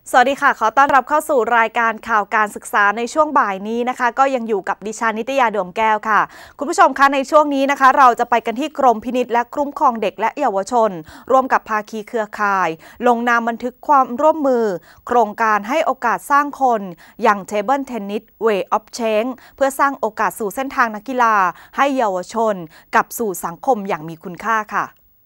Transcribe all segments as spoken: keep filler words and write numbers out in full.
สวัสดีค่ะขอต้อนรับเข้าสู่รายการข่าวการศึกษาในช่วงบ่ายนี้นะคะก็ยังอยู่กับดิฉันนิตยาดวงแก้วค่ะคุณผู้ชมคะในช่วงนี้นะคะเราจะไปกันที่กรมพินิจและคุ้มครองเด็กและเยาวชนร่วมกับภาคีเครือข่ายลงนามบันทึกความร่วมมือโครงการให้โอกาสสร้างคนอย่าง Table Tennis Way of Change เพื่อสร้างโอกาสสู่เส้นทางนักกีฬาให้เยาวชนกับสู่สังคมอย่างมีคุณค่าค่ะ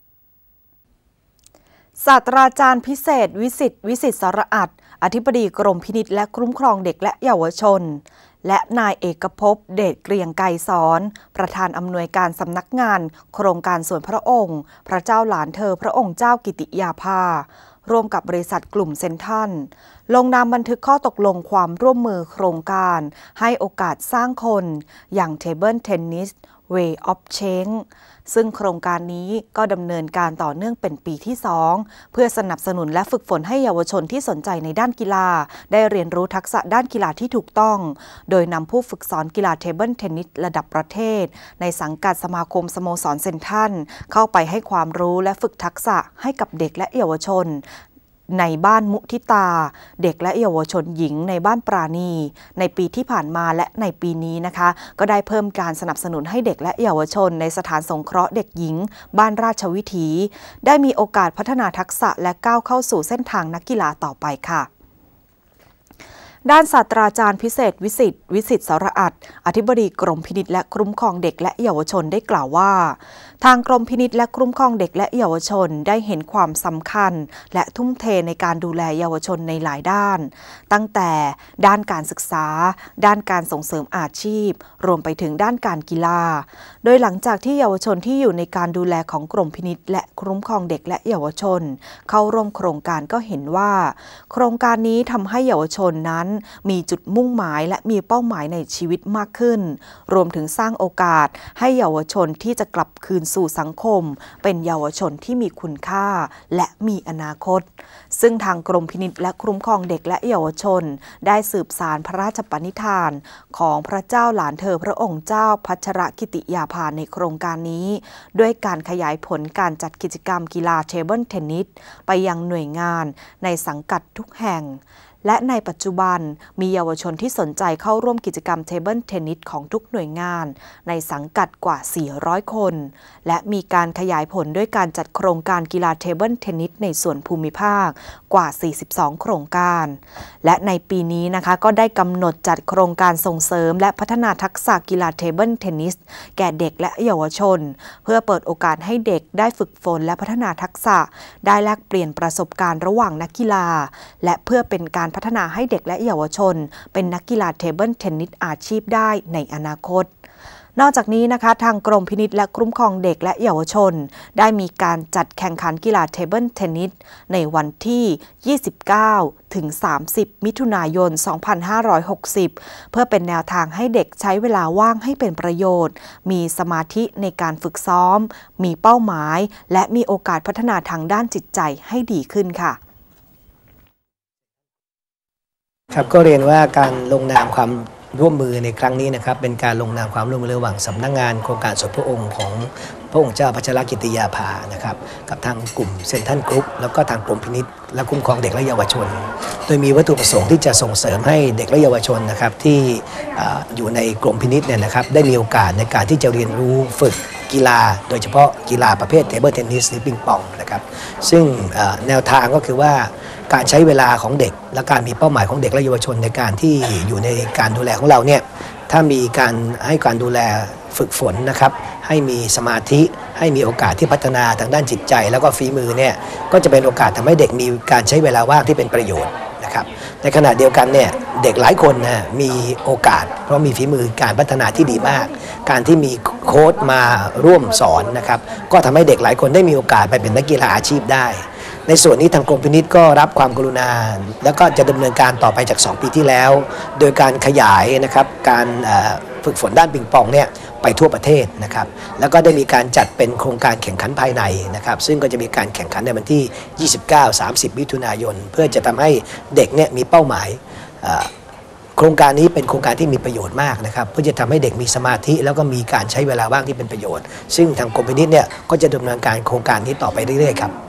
ศาสตราจารย์พิเศษวิสิทธิ์วิสิทธิ์สระอัดอธิบดีกรมพินิจและคุ้มครองเด็กและเยาวชนและนายเอกภพเดชเกรียงไกรสอนประธานอำนวยการสำนักงานโครงการส่วนพระองค์พระเจ้าหลานเธอพระองค์เจ้ากิติยาภาร่วมกับบริษัทกลุ่มเซ็นทรัลลงนามบันทึกข้อตกลงความร่วมมือโครงการให้โอกาสสร้างคนอย่าง Table Tennis Way of Change ซึ่งโครงการนี้ก็ดำเนินการต่อเนื่องเป็นปีที่สองเพื่อสนับสนุนและฝึกฝนให้เยาวชนที่สนใจในด้านกีฬาได้เรียนรู้ทักษะด้านกีฬาที่ถูกต้องโดยนำผู้ฝึกสอนกีฬาเทเบิลเทนนิสระดับประเทศในสังกัดสมาคมสโมสรเซ็นทรัลเข้าไปให้ความรู้และฝึกทักษะให้กับเด็กและเยาวชนในบ้านมุทิตาเด็กและเยาวชนหญิงในบ้านปราณีในปีที่ผ่านมาและในปีนี้นะคะก็ได้เพิ่มการสนับสนุนให้เด็กและเยาวชนในสถานสงเคราะห์เด็กหญิงบ้านราชวิถีได้มีโอกาสพัฒนาทักษะและก้าวเข้าสู่เส้นทางนักกีฬาต่อไปค่ะด้านศาสตราจารย์พิเศษวิสิทธิ์วิสิทธิ์สระอัดอธิบดีกรมพินิจและคุ้มครองเด็กและเยาวชนได้กล่าวว่าทางกรมพินิจและคุ้มครองเด็กและเยาวชนได้เห็นความสำคัญและทุ่มเทในการดูแลเยาวชนในหลายด้านตั้งแต่ด้านการศึกษาด้านการส่งเสริมอาชีพรวมไปถึงด้านการกีฬาโดยหลังจากที่เยาวชนที่อยู่ในการดูแลของกรมพินิจและคุ้มครองเด็กและเยาวชนเข้าร่วมโครงการก็เห็นว่าโครงการนี้ทำให้เยาวชนนั้นมีจุดมุ่งหมายและมีเป้าหมายในชีวิตมากขึ้นรวมถึงสร้างโอกาสให้เยาวชนที่จะกลับคืนสู่สังคมเป็นเยาวชนที่มีคุณค่าและมีอนาคตซึ่งทางกรมพินิจและคุ้มครองเด็กและเยาวชนได้สืบสานพระราชปณิธานของพระเจ้าหลานเธอพระองค์เจ้าพัชรกิติยาภาในโครงการนี้ด้วยการขยายผลการจัดกิจกรรมกีฬาเทเบิลเทนนิสไปยังหน่วยงานในสังกัดทุกแห่งและในปัจจุบันมีเยาวชนที่สนใจเข้าร่วมกิจกรรมเทเบิลเทนนิสของทุกหน่วยงานในสังกัดกว่าสี่ร้อยคนและมีการขยายผลด้วยการจัดโครงการกีฬาเทเบิลเทนนิสในส่วนภูมิภาคกว่าสี่สิบสองโครงการและในปีนี้นะคะก็ได้กำหนดจัดโครงการส่งเสริมและพัฒนาทักษะกีฬาเทเบิลเทนนิสแก่เด็กและเยาวชนเพื่อเปิดโอกาสให้เด็กได้ฝึกฝนและพัฒนาทักษะได้แลกเปลี่ยนประสบการณ์ระหว่างนักกีฬาและเพื่อเป็นการพัฒนาให้เด็กและเยาวชนเป็นนักกีฬาเทเบิลเทนนิสอาชีพได้ในอนาคตนอกจากนี้นะคะทางกรมพินิจและคุ้มครองเด็กและเยาวชนได้มีการจัดแข่งขันกีฬาเทเบิลเทนนิสในวันที่ยี่สิบเก้าถึงสามสิบมิถุนายนสองพันห้าร้อยหกสิบเพื่อเป็นแนวทางให้เด็กใช้เวลาว่างให้เป็นประโยชน์มีสมาธิในการฝึกซ้อมมีเป้าหมายและมีโอกาสพัฒนาทางด้านจิตใจให้ดีขึ้นค่ะครับก็เรียนว่าการลงนามความร่วมมือในครั้งนี้นะครับเป็นการลงนามความร่วมมือระหว่างสำนักงานโครงการส่วนพระองค์ของพระองค์เจ้าพัชรกิติยาภานะครับกับทางกลุ่มเซ็นทรัลกรุ๊ปแล้วก็ทางกรมพินิจและคุ้มครองเด็กและเยาวชนโดยมีวัตถุประสงค์ที่จะส่งเสริมให้เด็กและเยาวชนนะครับที่อยู่ในกรมพินิจเนี่ยนะครับได้มีโอกาสในการที่จะเรียนรู้ฝึกกีฬาโดยเฉพาะกีฬาประเภทเทเบิลเทนนิสหรือปิงปองนะครับซึ่งแนวทางก็คือว่าการใช้เวลาของเด็กและการมีเป้าหมายของเด็กและเยาวชนในการที่อยู่ในการดูแลของเราเนี่ยถ้ามีการให้การดูแลฝึกฝนนะครับให้มีสมาธิให้มีโอกาสที่พัฒนาทางด้านจิตใจแล้วก็ฝีมือเนี่ยก็จะเป็นโอกาสทำให้เด็กมีการใช้เวลาว่างที่เป็นประโยชน์นะครับในขณะเดียวกันเนี่ยเด็กหลายคนนะมีโอกาสเพราะมีฝีมือการพัฒนาที่ดีมากการที่มีโค้ชมาร่วมสอนนะครับก็ทำให้เด็กหลายคนได้มีโอกาสไปเป็นนักกีฬาอาชีพได้ในส่วนนี้ทางกรมพินิจก็รับความกรุณาแล้วก็จะดำเนินการต่อไปจากสองปีที่แล้วโดยการขยายนะครับการฝึกฝนด้านปิงปองเนี่ยไปทั่วประเทศนะครับแล้วก็ได้มีการจัดเป็นโครงการแข่งขันภายในนะครับซึ่งก็จะมีการแข่งขันในวันที่ยี่สิบเก้า สามสิบมิถุนายนเพื่อจะทำให้เด็กเนี่ยมีเป้าหมายโครงการนี้เป็นโครงการที่มีประโยชน์มากนะครับเพื่อจะทำให้เด็กมีสมาธิแล้วก็มีการใช้เวลาว่างที่เป็นประโยชน์ซึ่งทางกรมพินิจเนี่ยก็จะดำเนินการโครงการนี้ต่อไปเรื่อยๆครับ